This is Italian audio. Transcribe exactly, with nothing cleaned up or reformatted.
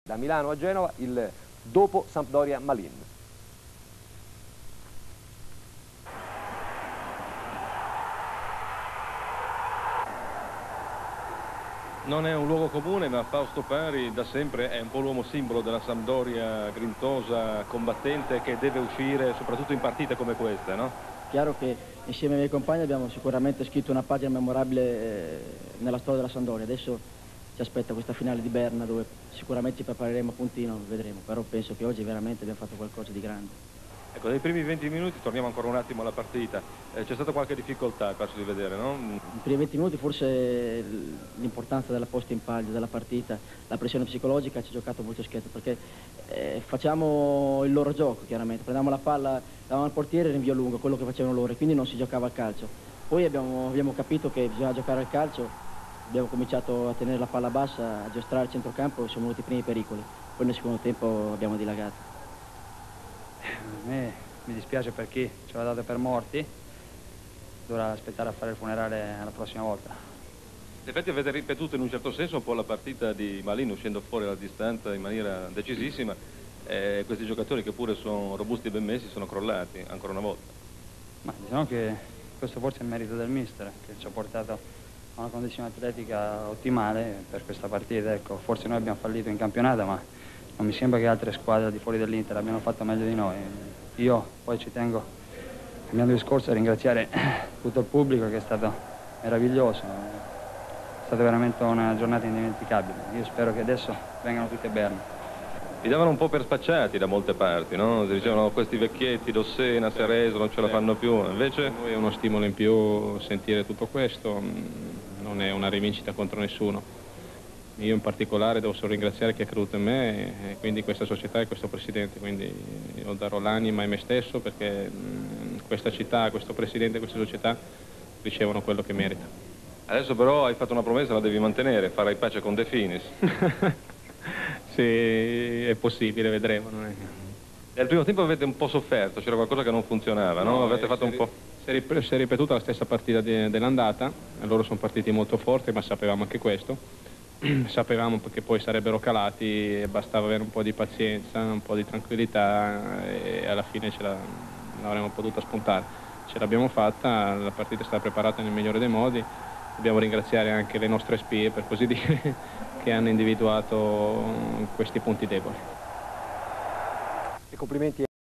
Da Milano a Genova il dopo Sampdoria Malin. Non è un luogo comune, ma Fausto Pari da sempre è un po' l'uomo simbolo della Sampdoria grintosa, combattente, che deve uscire soprattutto in partite come queste, no? Chiaro che insieme ai miei compagni abbiamo sicuramente scritto una pagina memorabile eh, nella storia della Sampdoria. Adesso ci aspetta questa finale di Berna dove sicuramente ci prepareremo a puntino, vedremo, però penso che oggi veramente abbiamo fatto qualcosa di grande. Ecco, nei primi venti minuti, torniamo ancora un attimo alla partita, eh, c'è stata qualche difficoltà, penso di vedere, no? I primi venti minuti forse l'importanza della posta in palio, della partita, la pressione psicologica ci ha giocato molto scherzo perché eh, facciamo il loro gioco chiaramente, prendiamo la palla, davamo al portiere e rinvio lungo, quello che facevano loro, e quindi non si giocava al calcio. Poi abbiamo, abbiamo capito che bisognava giocare al calcio, abbiamo cominciato a tenere la palla bassa, a giostrare il centrocampo e sono venuti i primi pericoli, poi nel secondo tempo abbiamo dilagato. A me mi dispiace per chi ci aveva dato per morti, dovrà aspettare a fare il funerale la prossima volta. In effetti avete ripetuto in un certo senso un po' la partita di Malin, uscendo fuori alla distanza in maniera decisissima, e questi giocatori che pure sono robusti e ben messi sono crollati ancora una volta. Ma diciamo che questo forse è il merito del mister, che ci ha portato a una condizione atletica ottimale per questa partita. Ecco, forse noi abbiamo fallito in campionato, ma non mi sembra che altre squadre di fuori dell'Inter abbiano fatto meglio di noi. Io poi ci tengo, cambiando discorso, a ringraziare tutto il pubblico che è stato meraviglioso. È stata veramente una giornata indimenticabile. Io spero che adesso vengano tutti a Berna. Vi davano un po' per spacciati da molte parti, no? Si dicevano questi vecchietti, Dossena, Cerezo, non ce la fanno più, invece... Noi è uno stimolo in più sentire tutto questo, non è una rivincita contro nessuno. Io in particolare devo solo ringraziare chi ha creduto in me, e quindi questa società e questo presidente, quindi io darò l'anima e me stesso perché questa città, questo presidente e questa società ricevono quello che merita. Adesso però hai fatto una promessa, la devi mantenere, farai pace con De Finis. Se è possibile, vedremo. Non è... Nel primo tempo avete un po' sofferto, c'era qualcosa che non funzionava, no? no? Avete fatto un po'... Si è ripetuta la stessa partita dell'andata, loro sono partiti molto forti, ma sapevamo anche questo. Sapevamo che poi sarebbero calati e bastava avere un po' di pazienza, un po' di tranquillità e alla fine ce l'avremmo potuta spuntare. Ce l'abbiamo fatta, la partita è stata preparata nel migliore dei modi. Dobbiamo ringraziare anche le nostre spie, per così dire, che hanno individuato questi punti deboli. E complimenti